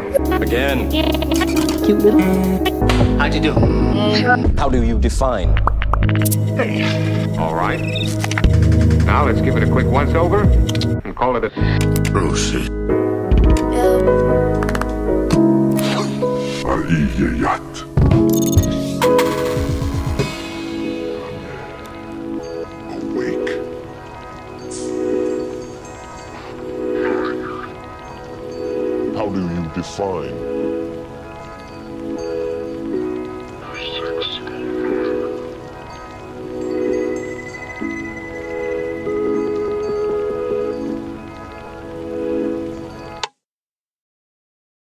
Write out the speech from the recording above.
Again. Cute little. How'd you do? How do you define? All right. Now let's give it a quick once-over and call it a... Proceed. Al-Iyayat. Awake. How do you define?